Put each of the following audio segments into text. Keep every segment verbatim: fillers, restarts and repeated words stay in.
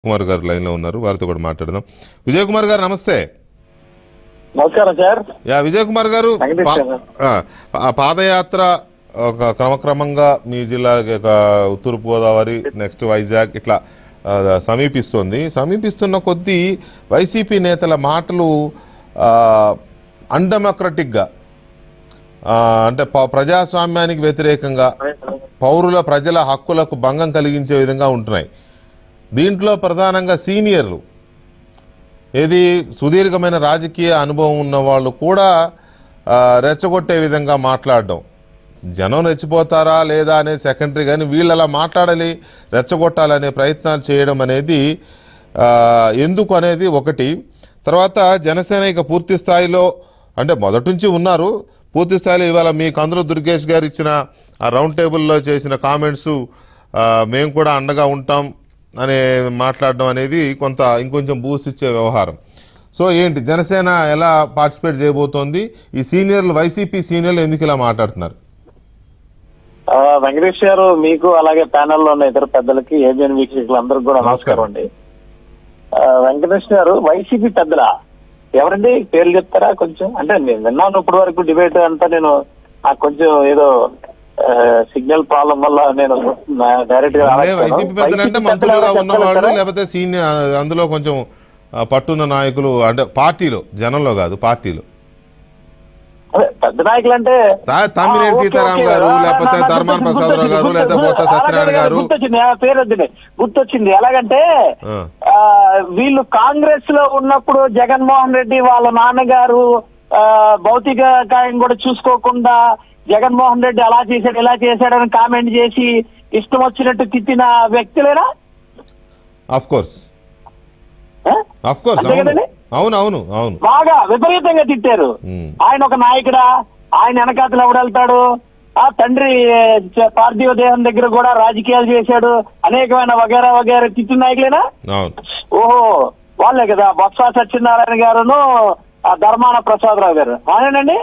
కుమార్ గారు లైన్ లో ఉన్నారు, వారితో కూడా మాట్లాడదాం. విజయ్ కుమార్ గారు నమస్తే. నమస్కారం సార్. యా విజయ్ కుమార్ గారు, పాదయాత్ర ఒక క్రమక్రమంగా మీ జిల్లా తూర్పు గోదావరి, నెక్స్ట్ వైజాగ్ ఇట్లా సమీపిస్తోంది. సమీపిస్తున్న కొద్దీ వైసీపీ నేతల మాటలు అన్డెమోక్రటిక్గా, అంటే ప్రజాస్వామ్యానికి వ్యతిరేకంగా, పౌరుల ప్రజల హక్కులకు భంగం కలిగించే విధంగా ఉంటున్నాయి. దీంట్లో ప్రధానంగా సీనియర్లు, ఏది సుదీర్ఘమైన రాజకీయ అనుభవం ఉన్న వాళ్ళు కూడా రెచ్చగొట్టే విధంగా మాట్లాడడం. జనం రెచ్చిపోతారా లేదా అనే సెకండరీ, కానీ వీళ్ళు అలా మాట్లాడాలి, రెచ్చగొట్టాలనే ప్రయత్నాలు చేయడం అనేది ఎందుకు అనేది ఒకటి. తర్వాత జనసేన ఇక పూర్తి స్థాయిలో, అంటే మొదటి నుంచి ఉన్నారు, పూర్తి స్థాయిలో ఇవాళ మీ కందుల దుర్గేష్ గారు ఇచ్చిన ఆ రౌండ్ టేబుల్లో చేసిన కామెంట్స్ మేము కూడా అండగా ఉంటాం అనే మాట్లాడడం అనేది కొంత ఇంకొంచెం బూస్ట్ ఇచ్చే వ్యవహారం. సో ఏంటి జనసేన ఎలా పార్టిసిపేట్ చేయబోతోంది? ఈ సీనియర్లు, వైసీపీ సీనియర్లు ఎందుకు ఇలా మాట్లాడుతున్నారు? వెంకటేష్ గారు, మీకు అలాగే ప్యానెల్లో ఉన్న ఇతర పెద్దలకి, ఏబిఎన్ వీక్షకులు అందరికి కూడా నమస్కారం అండి. వెంకటేష్ గారు, వైసీపీ పెద్దల ఎవరండి పేర్లు చెప్తారా కొంచెం? అంటే నేను విన్నాను ఇప్పటి వరకు డిబేట్ అంతా, నేను నాకు కొంచెం ఏదో సిగ్నల్ ప్రాబ్లం వల్ల నేను డైరెక్ట్ గా వైసీపీ పెద్దలు అంటే మంత్రులుగా ఉన్నవాళ్ళు, లేకపోతే సీనియర్ అందులో కొంచెం పట్టున్న నాయకులు, అంటే పార్టీలో, జనంలో కాదు పార్టీలో. పెద్ద నాయకులు అంటే తమ్మినేని సీతారాం గారు, లేకపోతే ధర్మాన ప్రసాదరావు గారు, లేదా బొత్స సత్యనారాయణ గారు. గుర్తొచ్చింది, పేరు వద్దు, గుర్తొచ్చింది. ఎలాగంటే వీళ్ళు కాంగ్రెస్ లో ఉన్నప్పుడు జగన్మోహన్ రెడ్డి వాళ్ళ నాన్నగారు భౌతిక కాయం కూడా చూసుకోకుండా జగన్మోహన్ రెడ్డి అలా చేశాడు ఇలా చేశాడని కామెంట్ చేసి ఇష్టం వచ్చినట్టు తిట్టిన వ్యక్తులేనా? ఆఫ్ కోర్స్ ఆఫ్ కోర్స్ అవును అవును అవును బాగా విపరీతంగా తిట్టారు. ఆయన ఒక నాయకుడా? ఆయన వెనకాతలు ఎవడెళ్తాడు? ఆ తండ్రి పార్థివ దేహం దగ్గర కూడా రాజకీయాలు చేశాడు, అనేకమైన వగేరా వగేరా తిట్టిన నాయకులేనా? ఓహో, వాళ్ళే కదా బొత్స సత్యనారాయణ గారును ధర్మాన ప్రసాదరావు గారు. అవునండి,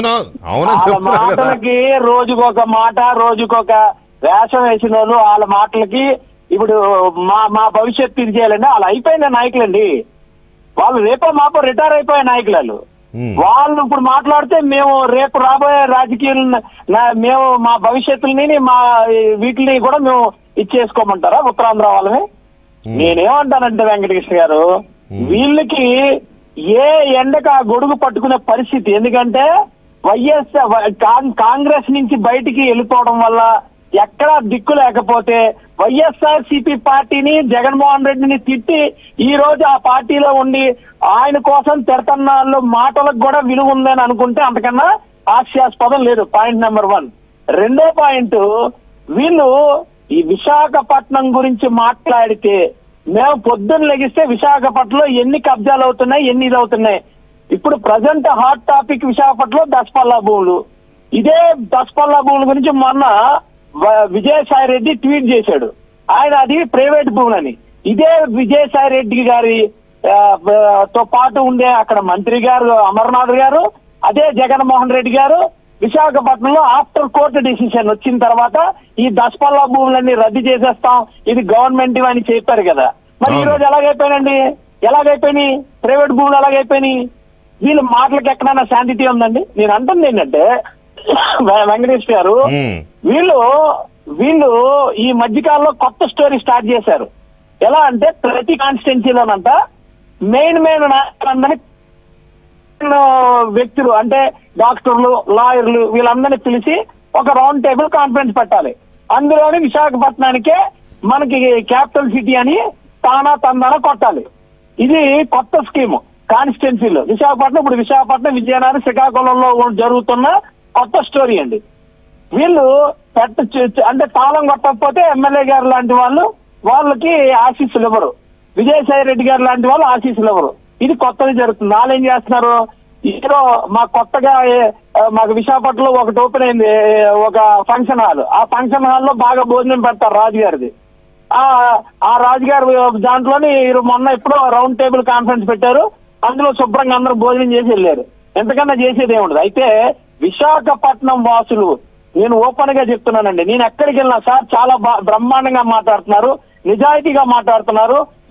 మాటలకి రోజుకొక మాట, రోజుకొక వేషం వేసిన వాళ్ళు వాళ్ళ మాటలకి ఇప్పుడు మా మా భవిష్యత్తు ఇది చేయాలండి. వాళ్ళు అయిపోయిన నాయకులండి, వాళ్ళు రేపో మాపో రిటైర్ అయిపోయే నాయకులు వాళ్ళు. వాళ్ళు ఇప్పుడు మాట్లాడితే మేము రేపు రాబోయే రాజకీయాలు మేము మా భవిష్యత్తుని మా వీటిని కూడా మేము ఇచ్చేసుకోమంటారా ఉత్తరాంధ్ర వాళ్ళని? నేనేమంటానంటే వెంకటకృష్ణ గారు, వీళ్ళకి ఏ ఎండక గొడుగు పట్టుకునే పరిస్థితి. ఎందుకంటే వైఎస్ఆర్ కాంగ్రెస్ నుంచి బయటికి వెళ్ళిపోవడం వల్ల ఎక్కడా దిక్కు లేకపోతే వైఎస్ఆర్ సిపి పార్టీని, జగన్మోహన్ రెడ్డిని తిట్టి ఈ రోజు ఆ పార్టీలో ఉండి ఆయన కోసం తిడతన్నాళ్ళు మాటలకు కూడా విలువ ఉందని అనుకుంటే అంతకన్నా హాస్యాస్పదం లేదు. Point number one. రెండో పాయింట్, వీళ్ళు ఈ విశాఖపట్నం గురించి మాట్లాడితే మేము పొద్దున్న లెగిస్తే విశాఖపట్నంలో ఎన్ని కబ్జాలు అవుతున్నాయి, ఎన్ని ఇది అవుతున్నాయి. ఇప్పుడు ప్రజెంట్ హాట్ టాపిక్ విశాఖపట్నంలో దసపల్లా భూములు. ఇదే దసపల్లా భూముల గురించి మొన్న విజయసాయి రెడ్డి ట్వీట్ చేశాడు, ఆయన అది ప్రైవేట్ భూములని. ఇదే విజయసాయి రెడ్డి గారి తో పాటు ఉండే అక్కడ మంత్రి గారు అమర్నాథ్ గారు, అదే జగన్మోహన్ రెడ్డి గారు విశాఖపట్నంలో ఆఫ్టర్ కోర్టు డిసిషన్ వచ్చిన తర్వాత ఈ దసపల్లా భూములన్నీ రద్దు చేసేస్తాం, ఇది గవర్నమెంట్ అని చెప్పారు కదా. మరి ఈ రోజు ఎలాగైపోయినండి, ఎలాగైపోయినాయి ప్రైవేట్ భూములు, ఎలాగైపోయినాయి? వీళ్ళ మాటలకు ఎక్కడైనా శాంతిటీ ఉందండి? నేను అంటుంది ఏంటంటే వెంకటేష్ గారు, వీళ్ళు వీళ్ళు ఈ మధ్యకాలంలో కొత్త స్టోరీ స్టార్ట్ చేశారు. ఎలా అంటే ప్రతి కాన్స్టిట్యున్సీలోనంట మెయిన్ మెయిన్ నాయకులందరినీ వ్యక్తులు, అంటే డాక్టర్లు, లాయర్లు, వీళ్ళందరినీ పిలిచి ఒక రౌండ్ టేబుల్ కాన్ఫరెన్స్ పెట్టాలి. అందులోని విశాఖపట్నానికే మనకి క్యాపిటల్ సిటీ అని తానా తందానా కొట్టాలి. ఇది కొత్త స్కీమ్ కాన్స్టిట్యున్సీలో. విశాఖపట్నం ఇప్పుడు విశాఖపట్నం, విజయనగరం, శ్రీకాకుళంలో జరుగుతున్న కొత్త స్టోరీ అండి. వీళ్ళు పెట్ట అంటే తాళం కొట్టకపోతే ఎమ్మెల్యే గారు లాంటి వాళ్ళు వాళ్ళకి ఆశీస్సులు ఇవ్వరు, విజయసాయి రెడ్డి గారు లాంటి వాళ్ళు ఆశీస్సులు ఇవ్వరు. ఇది కొత్తగా జరుగుతుంది. వాళ్ళు ఏం చేస్తున్నారు, ఏదో మా కొత్తగా మాకు విశాఖపట్నంలో ఒకటి ఓపెన్ అయింది, ఒక ఫంక్షన్ హాల్. ఆ ఫంక్షన్ హాల్లో బాగా భోజనం పెడతారు రాజుగారిది. ఆ ఆ రాజుగారు దాంట్లోని మొన్న ఎప్పుడో రౌండ్ టేబుల్ కాన్ఫరెన్స్ పెట్టారు, అందులో శుభ్రంగా అందరూ భోజనం చేసి వెళ్ళారు. ఎంతకన్నా చేసేది ఏముండదు. అయితే విశాఖపట్నం వాసులు, నేను ఓపెన్ గా చెప్తున్నానండి, నేను ఎక్కడికి వెళ్ళినా సార్ చాలా బ్రహ్మాండంగా మాట్లాడుతున్నారు, నిజాయితీగా మాట్లాడుతున్నారు,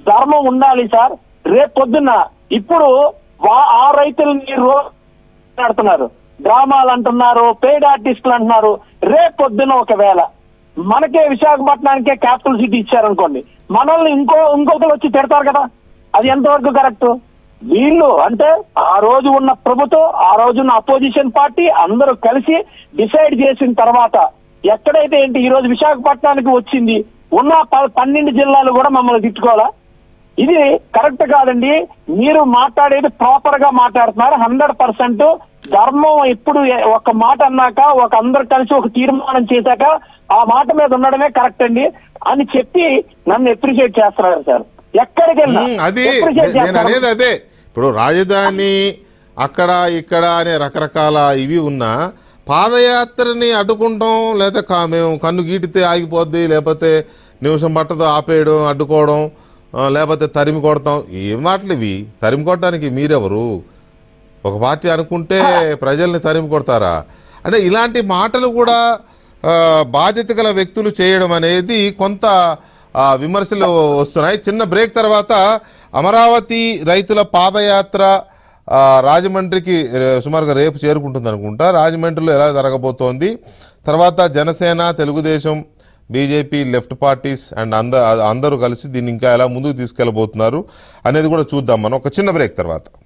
ధర్మం ఉండాలి సార్. రేపు పొద్దున్న ఇప్పుడు వా- ఆ రైతుల్ని రోజు మాట్లాడుతున్నారు, డ్రామాలు అంటున్నారు, పెయిడ్ ఆర్టిస్టులు అంటున్నారు. రేపు పొద్దున్న ఒకవేళ మనకే విశాఖపట్నానికే క్యాపిటల్ సిటీ ఇచ్చారనుకోండి, మనల్ని ఇంకో ఇంకొకరు వచ్చి తిడతారు కదా. అది ఎంతవరకు కరెక్ట్? వీళ్ళు అంటే ఆ రోజు ఉన్న ప్రభుత్వం, ఆ రోజున్న అపోజిషన్ పార్టీ అందరూ కలిసి డిసైడ్ చేసిన తర్వాత ఎక్కడైతే ఏంటి ఈ రోజు విశాఖపట్నానికి వచ్చింది, ఉన్న ప- పన్నెండు జిల్లాలు కూడా మమ్మల్ని తిట్టుకోవాలా? ఇది కరెక్ట్ కాదండి. మీరు మాట్లాడేది ప్రాపర్ గా మాట్లాడుతున్నారు. హండ్రెడ్ పర్సెంట్ ధర్మం ఎప్పుడు ఏ- ఒక మాట అన్నాక, ఒక అందరు కలిసి ఒక తీర్మానం చేశాక ఆ మాట మీద ఉండడమే కరెక్ట్ అండి అని చెప్పి నన్ను అప్రిషియేట్ చేస్తున్నారు సార్. ఎక్కడికి వెళ్ళినా ఉమ్, అది appreciate నే- నేను చేస్తారు. అనేది అదే. ఇప్పుడు రాజధాని అక్కడ ఇక్కడ అనే రకరకాల ఇవి ఉన్నా పాదయాత్రని అడ్డుకుంటాం, లేదా కా- మేము కన్ను గీటితే ఆగిపోద్ది, లేకపోతే నిమిషం పట్టదు ఆపేయడం, అడ్డుకోవడం, ఆ, లేకపోతే తరిమి కొడతాం. ఏం మాటలు ఇవి? తరిమి కొట్టడానికి మీరెవరు? ఒక పార్టీ అనుకుంటే ప్రజల్ని తరిమి కొడతారా? అంటే ఇలాంటి మాటలు కూడా ఆ, బాధ్యత గల వ్యక్తులు చేయడం అనేది కొంత ఆ, విమర్శలు వస్తున్నాయి. చిన్న బ్రేక్ తర్వాత అమరావతి రైతుల పాదయాత్ర ఆ, రాజమండ్రికి రే- సుమారుగా రేపు చేరుకుంటుంది అనుకుంటా. రాజమండ్రిలో ఎలా జరగబోతోంది, తర్వాత Janasena, Telugu Desam, BJP, left parties and అంద అందరూ కలిసి దీన్ని ఇంకా ఎలా ముందుకు తీసుకెళ్ళబోతున్నారు అనేది కూడా చూద్దాం మనం ఒక చిన్న బ్రేక్ తర్వాత.